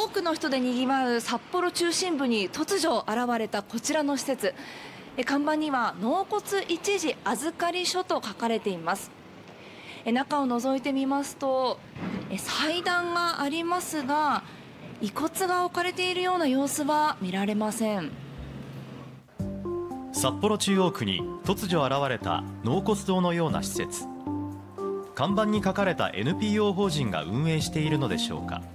多くの人で賑わう札幌中心部に突如現れたこちらの施設。看板には納骨一時預かり所と書かれています。中を覗いてみますと祭壇がありますが、遺骨が置かれているような様子は見られません。 札幌中央区に突如現れた納骨堂のような施設。看板に書かれた NPO 法人が運営しているのでしょうか。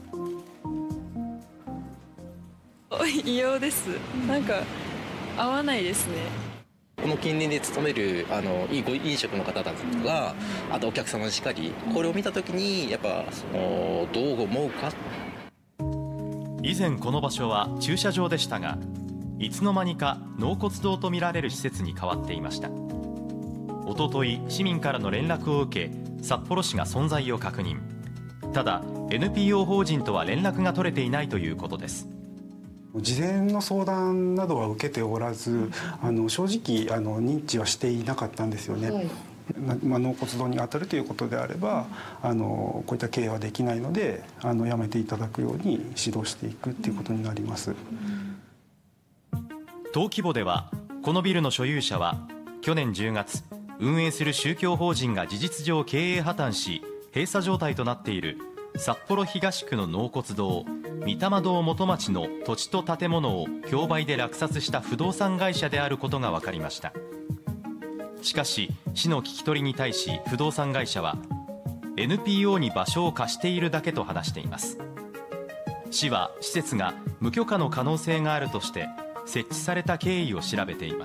異様です。なんか合わないですね。 この近隣で勤める飲食の方だとか、あとお客様のしかり、これを見たときにやっぱどう思うか。 以前この場所は駐車場でしたが、いつの間にか納骨堂とみられる施設に変わっていました。おととい、市民からの連絡を受け、札幌市が存在を確認。ただ NPO 法人とは連絡が取れていないということです。 事前の相談などは受けておらず、正直認知はしていなかったんですよね。納骨堂に当たるということであればこういった経営はできないのでやめていただくように指導していくということになります。 登記簿ではこのビルの所有者は去年10月運営する宗教法人が事実上経営破綻し閉鎖状態となっている札幌東区の納骨堂御霊堂元町の土地と建物を競売で落札した不動産会社であることが分かりました。しかし市の聞き取りに対し不動産会社は NPO に場所を貸しているだけと話しています。市は施設が無許可の可能性があるとして設置された経緯を調べています。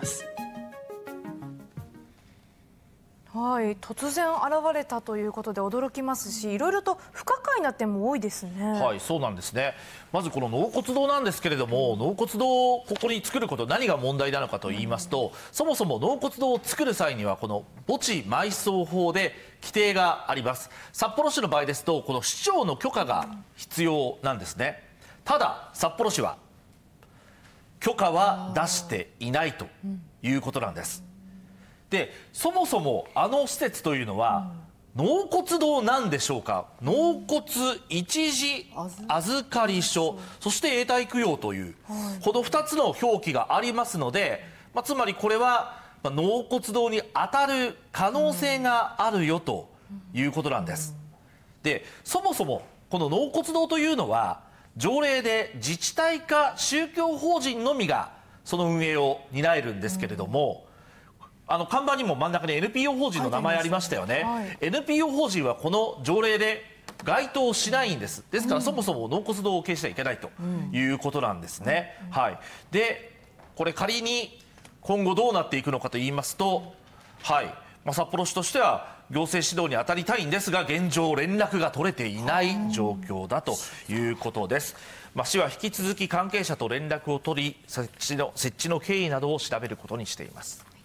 はい、突然現れたということで驚きますし、いろいろと不可解な点も多いですね。 はい、そうなんですね。まずこの納骨堂なんですけれども、納骨堂をここに作ること、何が問題なのかと言いますと、そもそも納骨堂を作る際にはこの墓地埋葬法で規定があります。札幌市の場合ですとこの市長の許可が必要なんですね。ただ札幌市は許可は出していないということなんです。でそもそも施設というのは納骨堂なんでしょうか。納骨一時預かり所、そして永代供養という、この2つの表記がありますので、つまりこれは納骨堂に当たる可能性があるよということなんです。でそもそもこの納骨堂というのは条例で自治体か宗教法人のみがその運営を担えるんですけれども、看板にも真ん中に NPO 法人の名前ありましたよね。NPO 法人はこの条例で該当しないんです。ですからそもそも納骨堂を経営してはいけないということなんですね。はい、でこれ仮に今後どうなっていくのかと言いますと、札幌市としては行政指導に当たりたいんですが、現状連絡が取れていない状況だということです。市は引き続き関係者と連絡を取り、設置の経緯などを調べることにしています。